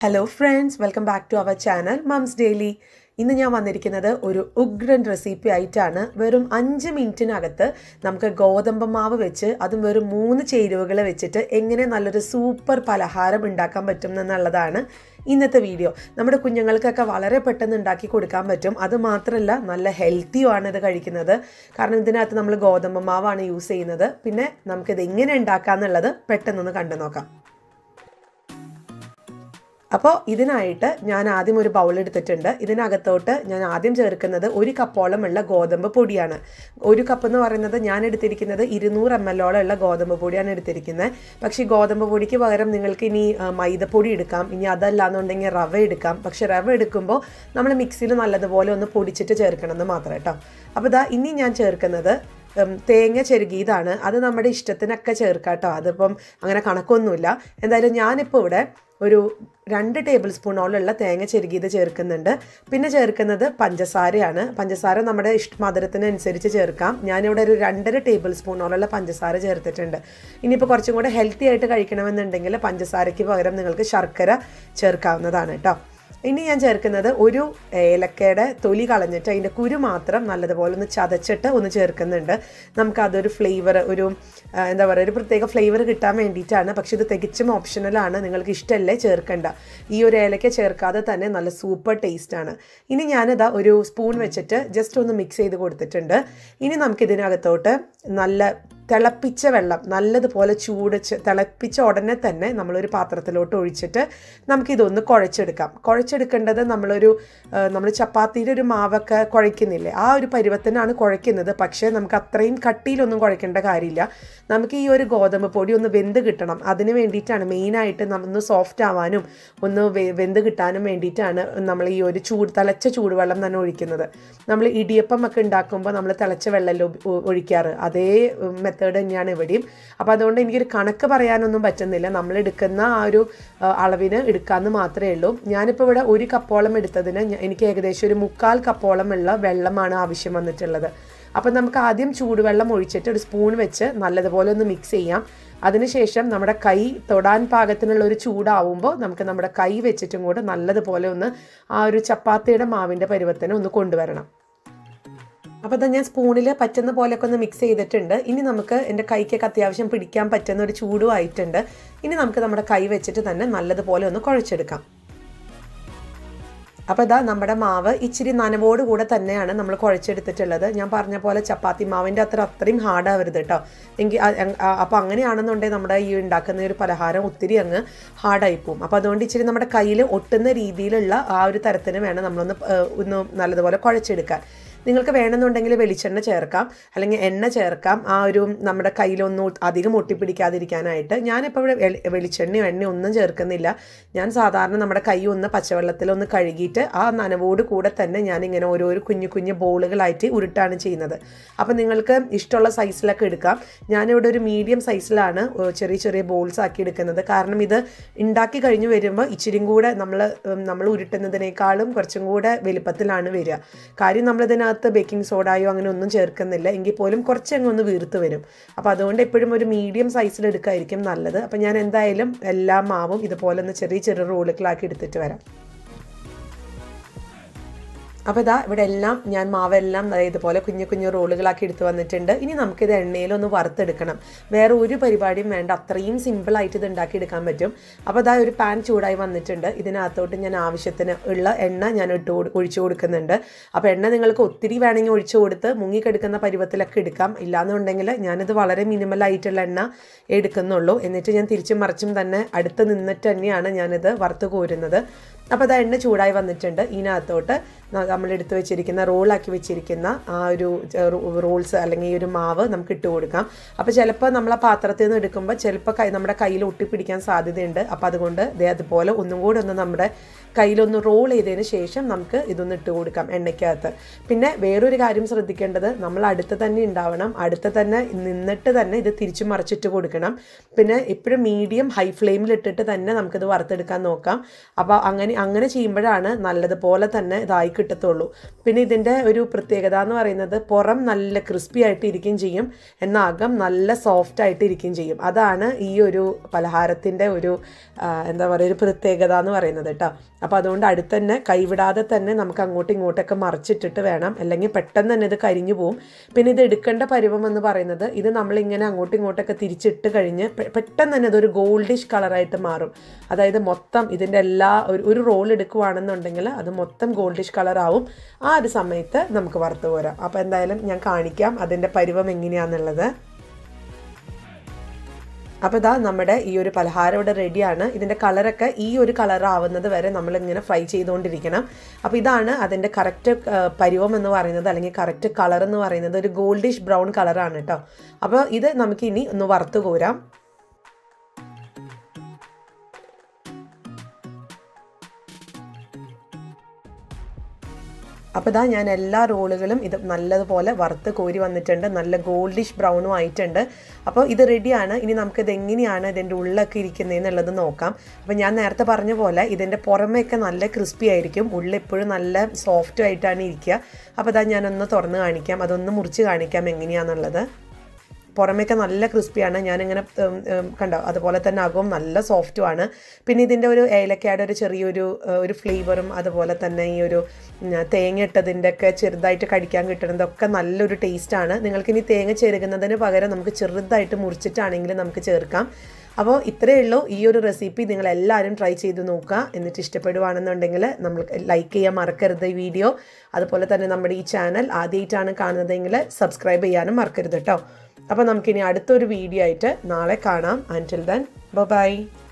Hello friends, welcome back to our channel Mums Daily. ഇന്ന് ഞാൻ വന്നിരിക്കുന്നത് ഒരു ഉഗ്രൻ റെസിപ്പി ആയിട്ടാണ്. വെറും 5 മിനിറ്റിനകത്ത് നമുക്ക് ഗോതമ്പ് മാവ് വെച്ച് അതും വെറും 3 ചേരുവകൾ വെച്ചിട്ട് എങ്ങനെ നല്ലൊരു സൂപ്പർ പലഹാരം ഉണ്ടാക്കാൻ പറ്റും എന്നുള്ളതാണ് ഇന്നത്തെ വീഡിയോ. നമ്മുടെ കുഞ്ഞുങ്ങൾക്കൊക്കെ വളരെ പെട്ടെന്ന് ഉണ്ടാക്കി കൊടുക്കാൻ പറ്റും. അതുമാത്രമല്ല നല്ല ഹെൽത്തിയുമാണ് ഇത് കഴിക്കുന്നത്. കാരണം ഇതിനകത്ത് നമ്മൾ ഗോതമ്പ് മാവാണ് യൂസ് ചെയ്യുന്നത്. പിന്നെ നമുക്കിത് എങ്ങനെ ഉണ്ടാക്കാം എന്നുള്ളത് പെട്ടെന്നൊന്ന് കണ്ടു നോക്കാം. അപ്പോൾ ഇതിനായിട്ട് ഞാൻ ആദ്യം ഒരു ബൗൾ എടുത്തിട്ടുണ്ട്. ഇതിനകത്തോട്ട് ഞാൻ ആദ്യം ചേർക്കുന്നത് 1 കപ്പോളമുള്ള ഗോതമ്പ് പൊടിയാണ്. 1 കപ്പ് എന്ന് പറയുന്നത് ഞാൻ എടുത്തിരിക്കുന്നത് 200 ml ഉള്ള ഗോതമ്പ് പൊടിയാണ് എടുത്തിരിക്കുന്നത്. പക്ഷേ ഗോതമ്പ് പൊടിക്ക് പകരം നിങ്ങൾക്ക് ഇനി മൈദപ്പൊടി എടുക്കാം, ഇനി അതല്ല എന്നുണ്ടെങ്കിൽ റവ എടുക്കാം. പക്ഷെ റവ എടുക്കുമ്പോൾ നമ്മൾ മിക്സിയിൽ നല്ലതുപോലെ ഒന്ന് പൊടിച്ചിട്ട് ചേർക്കണം എന്ന് മാത്രം കേട്ടോ. അപ്പോൾ ഇനി ഞാൻ ചേർക്കുന്നത് തേങ്ങ ചെരുകിയതാണ്. അത് നമ്മുടെ ഇഷ്ടത്തിനൊക്കെ ചേർക്കാം കേട്ടോ. അതിപ്പം അങ്ങനെ കണക്കൊന്നുമില്ല. എന്തായാലും ഞാനിപ്പോൾ ഇവിടെ ഒരു 2 ടേബിൾ സ്പൂണോളമുള്ള തേങ്ങ ചെരുകിയത് ചേർക്കുന്നുണ്ട്. പിന്നെ ചേർക്കുന്നത് പഞ്ചസാരയാണ്. പഞ്ചസാര നമ്മുടെ മധുരത്തിനനുസരിച്ച് ചേർക്കാം. ഞാനിവിടെ ഒരു 2.5 ടേബിൾ സ്പൂണോളമുള്ള പഞ്ചസാര ചേർത്തിട്ടുണ്ട്. ഇനിയിപ്പോൾ കുറച്ചും കൂടെ ഹെൽത്തി ആയിട്ട് കഴിക്കണമെന്നുണ്ടെങ്കിൽ പഞ്ചസാരയ്ക്ക് പകരം നിങ്ങൾക്ക് ശർക്കര ചേർക്കാവുന്നതാണ് കേട്ടോ. ഇനി ഞാൻ ചേർക്കുന്നത് ഒരു ഏലക്കയുടെ തൊലി കളഞ്ഞിട്ട് അതിൻ്റെ കുരു മാത്രം നല്ലതുപോലെ ഒന്ന് ചതച്ചിട്ട് ഒന്ന് ചേർക്കുന്നുണ്ട്. നമുക്കതൊരു ഫ്ലേവർ, എന്താ പറയുക, ഒരു പ്രത്യേക ഫ്ലേവർ കിട്ടാൻ വേണ്ടിയിട്ടാണ്. പക്ഷെ ഇത് തികച്ചും ഓപ്ഷണലാണ്. നിങ്ങൾക്ക് ഇഷ്ടമല്ലേ ചേർക്കണ്ട. ഈ ഒരു ഏലക്ക ചേർക്കാതെ തന്നെ നല്ല സൂപ്പർ ടേസ്റ്റാണ്. ഇനി ഞാനിതാ ഒരു സ്പൂൺ വെച്ചിട്ട് ജസ്റ്റ് ഒന്ന് മിക്സ് ചെയ്ത് കൊടുത്തിട്ടുണ്ട്. ഇനി നമുക്കിതിനകത്തോട്ട് നല്ല തിളപ്പിച്ച വെള്ളം നല്ലതുപോലെ തിളപ്പിച്ച ഉടനെ തന്നെ നമ്മളൊരു പാത്രത്തിലോട്ട് ഒഴിച്ചിട്ട് നമുക്കിതൊന്ന് കുഴച്ചെടുക്കാം. കുഴച്ചെടുക്കേണ്ടത് നമ്മൾ ചപ്പാത്തിയുടെ ഒരു മാവൊക്കെ കുഴയ്ക്കുന്നില്ലേ, ആ ഒരു പരുവത്തിനാണ് കുഴയ്ക്കുന്നത്. പക്ഷേ നമുക്ക് അത്രയും കട്ടിയിലൊന്നും കുഴയ്ക്കേണ്ട കാര്യമില്ല. നമുക്ക് ഈ ഒരു ഗോതമ്പ് പൊടി ഒന്ന് വെന്ത് കിട്ടണം. അതിന് വേണ്ടിയിട്ടാണ് മെയിനായിട്ട് ഒന്ന് സോഫ്റ്റ് ആവാനും ഒന്ന് വെന്ത് കിട്ടാനും വേണ്ടിയിട്ടാണ് നമ്മൾ ഈ ഒരു തിളച്ച ചൂടുവെള്ളം തന്നെ ഒഴിക്കുന്നത്. നമ്മൾ ഇടിയപ്പം ഒക്കെ ഉണ്ടാക്കുമ്പോൾ നമ്മൾ തിളച്ച വെള്ളമല്ലോ ഒഴിക്കാറ്. അതേ മെത്തേഡ് തന്നെയാണ് ഇവിടെയും. അപ്പോൾ അതുകൊണ്ട് എനിക്കൊരു കണക്ക് പറയാനൊന്നും പറ്റുന്നില്ല. നമ്മൾ എടുക്കുന്ന ആ ഒരു അളവിന് എടുക്കാമെന്ന് മാത്രമേ ഉള്ളൂ. ഞാനിപ്പോൾ ഇവിടെ 1 കപ്പോളം എടുത്തതിന് എനിക്ക് ഏകദേശം ഒരു 3/4 കപ്പോളമുള്ള വെള്ളമാണ് ആവശ്യം വന്നിട്ടുള്ളത്. അപ്പോൾ നമുക്ക് ആദ്യം ചൂടുവെള്ളം ഒഴിച്ചിട്ട് ഒരു സ്പൂൺ വെച്ച് നല്ലതുപോലെ ഒന്ന് മിക്സ് ചെയ്യാം. അതിനുശേഷം നമ്മുടെ കൈ തൊടാൻ പാകത്തിനുള്ള ഒരു ചൂടാവുമ്പോൾ നമുക്ക് നമ്മുടെ കൈ വെച്ചിട്ടും കൂടെ നല്ലതുപോലെ ഒന്ന് ആ ഒരു ചപ്പാത്തിയുടെ മാവിൻ്റെ പരുവത്തിന് ഒന്ന് കൊണ്ടുവരണം. അപ്പോൾ ഞാൻ സ്പൂണിൽ പറ്റുന്ന പോലെയൊക്കെ ഒന്ന് മിക്സ് ചെയ്തിട്ടുണ്ട്. ഇനി നമുക്ക് എൻ്റെ കൈക്കൊക്കെ അത്യാവശ്യം പിടിക്കാൻ പറ്റുന്ന ഒരു ചൂടും ആയിട്ടുണ്ട്. ഇനി നമുക്ക് നമ്മുടെ കൈ വെച്ചിട്ട് തന്നെ നല്ലതുപോലെ ഒന്ന് കുഴച്ചെടുക്കാം. അപ്പോൾ നമ്മുടെ മാവ് ഇച്ചിരി നനവോട് കൂടെ തന്നെയാണ് നമ്മൾ കുഴച്ചെടുത്തിട്ടുള്ളത്. ഞാൻ പറഞ്ഞ പോലെ ചപ്പാത്തി മാവിൻ്റെ അത്രയും ഹാർഡാവരുത് കേട്ടോ. അപ്പോൾ അങ്ങനെയാണെന്നുണ്ടെങ്കിൽ നമ്മുടെ ഈ ഉണ്ടാക്കുന്ന ഒരു പലഹാരം ഒത്തിരി അങ്ങ് ഹാർഡായി പോവും. അപ്പോൾ അതുകൊണ്ട് ഇച്ചിരി നമ്മുടെ കയ്യിൽ ഒട്ടുന്ന രീതിയിലുള്ള ആ ഒരു തരത്തിന് വേണം നമ്മളൊന്ന് നല്ലതുപോലെ കുഴച്ചെടുക്കാൻ. നിങ്ങൾക്ക് വേണമെന്നുണ്ടെങ്കിൽ വെളിച്ചെണ്ണ ചേർക്കാം, അല്ലെങ്കിൽ എണ്ണ ചേർക്കാം, ആ ഒരു നമ്മുടെ കയ്യിലൊന്നും അധികം ഒട്ടിപ്പിടിക്കാതിരിക്കാനായിട്ട്. ഞാനിപ്പോൾ ഇവിടെ വെളിച്ചെണ്ണയോ എണ്ണയോ ഒന്നും ചേർക്കുന്നില്ല. ഞാൻ സാധാരണ നമ്മുടെ കൈ ഒന്ന് പച്ചവെള്ളത്തിലൊന്ന് കഴുകിയിട്ട് ആ നനവോട് കൂടെ തന്നെ ഞാനിങ്ങനെ ഓരോരോ കുഞ്ഞു ബോളുകളായിട്ട് ഉരുട്ടാണ് ചെയ്യുന്നത്. അപ്പോൾ നിങ്ങൾക്ക് ഇഷ്ടമുള്ള സൈസിലൊക്കെ എടുക്കാം. ഞാനിവിടെ ഒരു മീഡിയം സൈസിലാണ് ചെറിയ ബോൾസ് ആക്കി എടുക്കുന്നത്. കാരണം ഇത് ഉണ്ടാക്കി കഴിഞ്ഞ് വരുമ്പോൾ ഇച്ചിരിയും കൂടെ നമ്മൾ ഉരുട്ടുന്നതിനേക്കാളും കുറച്ചും കൂടെ വലുപ്പത്തിലാണ് വരിക. കാര്യം നമ്മളിതിനകത്ത് ബേക്കിംഗ് സോഡയോ അങ്ങനെ ഒന്നും ചേർക്കുന്നില്ല. എങ്കിൽ പോലും കുറച്ചങ്ങ് ഒന്ന് വീർത്ത് വരും. അപ്പോൾ അതുകൊണ്ട് എപ്പോഴും ഒരു മീഡിയം സൈസിൽ എടുക്കായിരിക്കും നല്ലത്. അപ്പോൾ ഞാൻ എന്തായാലും എല്ലാ മാവും ഇതുപോലെ ഒന്ന് ചെറിയ റോളുകളാക്കി എടുത്തിട്ട് വരാം. അപ്പോൾ ഇവിടെ എല്ലാം ഞാൻ മാവെല്ലാം ഇതുപോലെ കുഞ്ഞു റോളുകളാക്കി എടുത്ത് വന്നിട്ടുണ്ട്. ഇനി നമുക്കിത് എണ്ണയിലൊന്ന് വറുത്തെടുക്കണം. വേറെ ഒരു പരിപാടിയും വേണ്ട. അത്രയും സിമ്പിളായിട്ട് ഇത് ഉണ്ടാക്കിയെടുക്കാൻ പറ്റും. അപ്പോൾ ഒരു പാൻ ചൂടായി വന്നിട്ടുണ്ട്. ഇതിനകത്തോട്ട് ഞാൻ ആവശ്യത്തിന് ഉള്ള എണ്ണ ഞാൻ ഒഴിച്ചു കൊടുക്കുന്നുണ്ട്. അപ്പോൾ എണ്ണ നിങ്ങൾക്ക് ഒത്തിരി വേണമെങ്കിൽ ഒഴിച്ചു കൊടുത്ത് മുങ്ങിക്കെടുക്കുന്ന പരുവത്തിലൊക്കെ എടുക്കാം. ഇല്ലാന്നുണ്ടെങ്കിൽ ഞാനിത് വളരെ മിനിമലായിട്ടുള്ള എണ്ണ എടുക്കുന്നുള്ളൂ. എന്നിട്ട് ഞാൻ തിരിച്ചും മറിച്ചും തന്നെ അടുത്ത് നിന്നിട്ട് തന്നെയാണ് ഞാനിത് വറുത്ത് കോരുന്നത്. അപ്പോൾ എണ്ണ ചൂടായി വന്നിട്ടുണ്ട്. ഇതിനകത്തോട്ട് നമ്മൾ എടുത്ത് വെച്ചിരിക്കുന്ന റോളാക്കി വെച്ചിരിക്കുന്ന ആ ഒരു റോൾസ് അല്ലെങ്കിൽ ഈ ഒരു മാവ് നമുക്ക് ഇട്ട് കൊടുക്കാം. അപ്പോൾ ചിലപ്പോൾ നമ്മൾ ആ പാത്രത്തിൽ നിന്ന് എടുക്കുമ്പോൾ ചിലപ്പോൾ നമ്മുടെ കയ്യിൽ ഒട്ടിപ്പിടിക്കാൻ സാധ്യതയുണ്ട്. അപ്പോൾ അതുകൊണ്ട് അതുപോലെ ഒന്നും കൂടെ ഒന്ന് നമ്മുടെ കയ്യിലൊന്ന് റോൾ ചെയ്തതിന് ശേഷം നമുക്ക് ഇതൊന്ന് ഇട്ട് കൊടുക്കാം എണ്ണയ്ക്കകത്ത്. പിന്നെ വേറൊരു കാര്യം ശ്രദ്ധിക്കേണ്ടത്, നമ്മൾ അടുത്ത് തന്നെ ഉണ്ടാവണം. അടുത്ത് തന്നെ നിന്നിട്ട് തന്നെ ഇത് തിരിച്ചു മറിച്ചിട്ട് കൊടുക്കണം. പിന്നെ എപ്പോഴും മീഡിയം ഹൈ ഫ്ലെയിമിലിട്ടിട്ട് തന്നെ നമുക്കിത് വറുത്തെടുക്കാൻ നോക്കാം. അപ്പോൾ അങ്ങനെ ചെയ്യുമ്പോഴാണ് നല്ലതുപോലെ തന്നെ ഇതായി കിട്ടത്തുള്ളൂ. പിന്നെ ഇതിൻ്റെ ഒരു പ്രത്യേകത എന്ന് പറയുന്നത് പുറം നല്ല ക്രിസ്പി ആയിട്ട് ഇരിക്കുകയും ചെയ്യും, എന്നാൽ അകം നല്ല സോഫ്റ്റ് ആയിട്ട് ഇരിക്കുകയും ചെയ്യും. അതാണ് ഈ ഒരു പലഹാരത്തിൻ്റെ ഒരു എന്താ പറയുക ഒരു പ്രത്യേകത എന്ന് പറയുന്നത് കേട്ടോ. അപ്പോൾ അതുകൊണ്ട് അടുത്ത് തന്നെ കൈവിടാതെ തന്നെ നമുക്ക് അങ്ങോട്ടും ഇങ്ങോട്ടൊക്കെ മറിച്ചിട്ടിട്ട് വേണം, അല്ലെങ്കിൽ പെട്ടെന്ന് തന്നെ ഇത് കരിഞ്ഞു പോവും. പിന്നെ ഇത് എടുക്കേണ്ട പരുവം എന്ന് പറയുന്നത് ഇത് നമ്മളിങ്ങനെ അങ്ങോട്ടും ഇങ്ങോട്ടൊക്കെ തിരിച്ചിട്ട് കഴിഞ്ഞ് പെട്ടെന്ന് തന്നെ ഇതൊരു ഗോൾഡിഷ് കളറായിട്ട് മാറും. അതായത് മൊത്തം ഇതിൻ്റെ എല്ലാ ഒരു റോൾ എടുക്കുകയാണെന്നുണ്ടെങ്കിൽ അത് മൊത്തം ഗോൾഡിഷ് കളറാവും. ആ ഒരു സമയത്ത് നമുക്ക് വറുത്ത് പോരാം. അപ്പോൾ എന്തായാലും ഞാൻ കാണിക്കാം അതിൻ്റെ പരുവം എങ്ങനെയാണെന്നുള്ളത്. അപ്പോൾ ഇതാ നമ്മുടെ ഈ ഒരു പലഹാരം ഇവിടെ റെഡിയാണ്. ഇതിൻ്റെ കളറൊക്കെ ഈ ഒരു കളറാവുന്നത് വരെ നമ്മളിങ്ങനെ ഫ്രൈ ചെയ്തുകൊണ്ടിരിക്കണം. അപ്പോൾ ഇതാണ് അതിൻ്റെ കറക്റ്റ് പരുവം എന്ന് പറയുന്നത്, അല്ലെങ്കിൽ കറക്റ്റ് കളർ എന്ന് പറയുന്നത് ഒരു ഗോൾഡിഷ് ബ്രൗൺ കളറാണ് കേട്ടോ. അപ്പോൾ ഇത് നമുക്കിനി ഒന്ന് വറുത്ത് കോരാം. അപ്പോൾ ഇതാ ഞാൻ എല്ലാ റോളുകളും ഇത് നല്ലതുപോലെ വറുത്ത് കോരി വന്നിട്ടുണ്ട്, നല്ല ഗോൾഡിഷ് ബ്രൗണും ആയിട്ടുണ്ട്. അപ്പോൾ ഇത് റെഡിയാണ്. ഇനി നമുക്കിത് എങ്ങനെയാണ് ഇതിൻ്റെ ഉള്ളൊക്കെ ഇരിക്കുന്നതെന്നുള്ളത് നോക്കാം. അപ്പോൾ ഞാൻ നേരത്തെ പറഞ്ഞ പോലെ ഇതിൻ്റെ പുറമേയൊക്കെ നല്ല ക്രിസ്പി ആയിരിക്കും, ഉള്ളെപ്പോഴും നല്ല സോഫ്റ്റ് ആയിട്ടാണ് ഇരിക്കുക. അപ്പോൾ ഇതാ ഞാനൊന്ന് തുറന്ന് കാണിക്കാം, അതൊന്ന് മുറിച്ച് കാണിക്കാം എങ്ങനെയാണെന്നുള്ളത്. പുറമേയൊക്കെ നല്ല ക്രിസ്പിയാണ്, ഞാനിങ്ങനെ കണ്ടോ അതുപോലെ തന്നെ അകവും നല്ല സോഫ്റ്റുമാണ്. പിന്നെ ഇതിൻ്റെ ഒരു ഏലക്കയുടെ ഒരു ചെറിയൊരു ഫ്ലേവറും അതുപോലെ തന്നെ ഈ ഒരു തേങ്ങ ഇട്ടതിൻ്റെ ഒക്കെ ചെറുതായിട്ട് കടിക്കാൻ കിട്ടുന്നതൊക്കെ നല്ലൊരു ടേസ്റ്റാണ്. നിങ്ങൾക്കിനി തേങ്ങ ചെരുകുന്നതിന് പകരം നമുക്ക് ചെറുതായിട്ട് മുറിച്ചിട്ടാണെങ്കിലും നമുക്ക് ചേർക്കാം. അപ്പോൾ ഇത്രയേ ഉള്ളൂ ഈ ഒരു റെസിപ്പി. നിങ്ങളെല്ലാവരും ട്രൈ ചെയ്ത് നോക്കുക. എന്നിട്ട് ഇഷ്ടപ്പെടുവാണെന്നുണ്ടെങ്കിൽ നമ്മൾ ലൈക്ക് ചെയ്യാൻ മറക്കരുത് ഈ വീഡിയോ. അതുപോലെ തന്നെ നമ്മുടെ ഈ ചാനൽ ആദ്യമായിട്ടാണ് കാണുന്നതെങ്കിൽ സബ്സ്ക്രൈബ് ചെയ്യാനും മറക്കരുത് കേട്ടോ. അപ്പോൾ നമുക്കിനി അടുത്തൊരു വീഡിയോ ആയിട്ട് നാളെ കാണാം. Until then, bye bye.